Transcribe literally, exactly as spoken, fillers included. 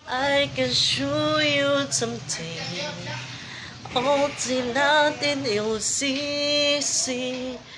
I can show you something. All till nothing you'll see, see.